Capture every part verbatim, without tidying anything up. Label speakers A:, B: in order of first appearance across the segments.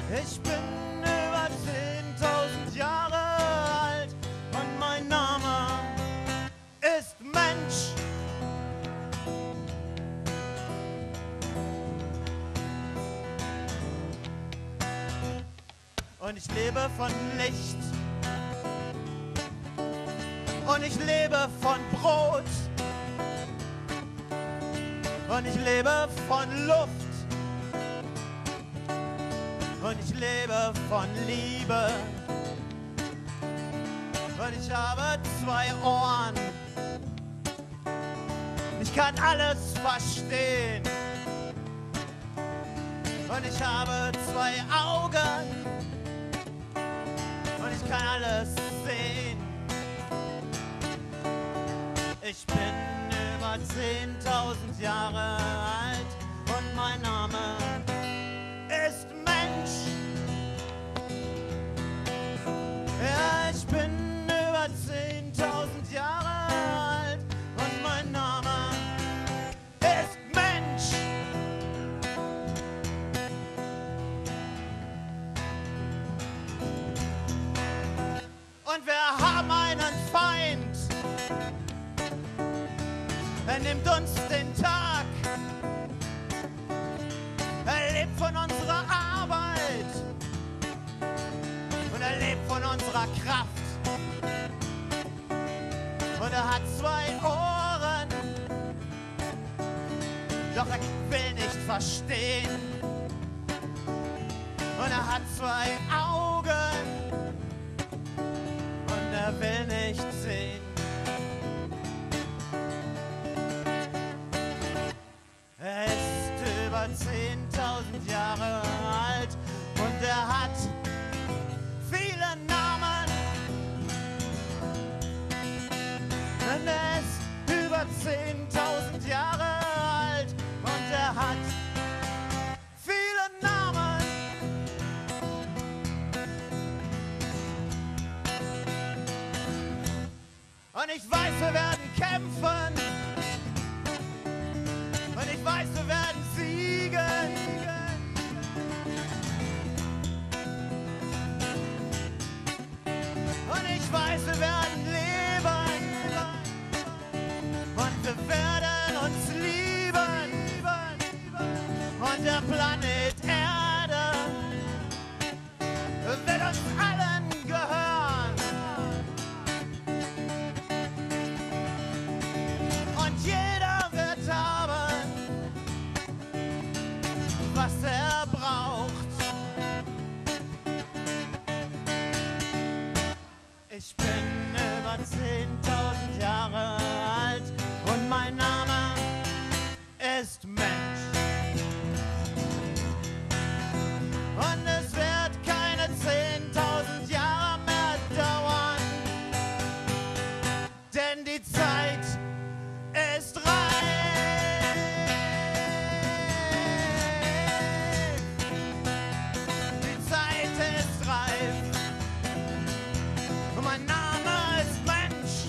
A: Ich bin über zehntausend Jahre alt und mein Name ist Mensch. Und ich lebe von Licht und ich lebe von Brot und ich lebe von Luft und ich lebe von Liebe und ich habe zwei Ohren. Ich kann alles verstehen und ich habe zwei Augen und ich kann alles sehen. Ich bin über zehntausend Jahre alt und mein Name ist Mensch. Ja, ich bin über zehntausend Jahre alt und mein Name ist Mensch. Und wir haben einen Feind. Er nimmt uns den Tag. Er lebt von unserer Arbeit. Und er lebt von unserer Kraft. Und er hat zwei Ohren. Doch er will nicht verstehen. Und er hat zwei Augen. Und er will nicht sehen. Er ist über zehntausend Jahre alt und er hat viele Namen. Und er ist über zehntausend Jahre alt und er hat viele Namen. Und ich weiß, wir werden kämpfen. Und ich weiß, wir werden siegen. Und ich weiß, wir werden leben. Und wir werden uns lieben. Und der Planet Erde wird uns allen gehören. Und jeder wird haben, was er braucht. Ich bin über zehntausend Jahre alt und mein Name ist Mensch. Und es wird keine zehntausend Jahre mehr dauern, denn die Zeit ist reif. Mein Name ist Mensch.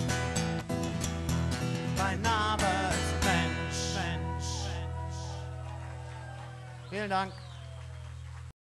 A: Mein Name ist Mensch. Mensch. Vielen Dank.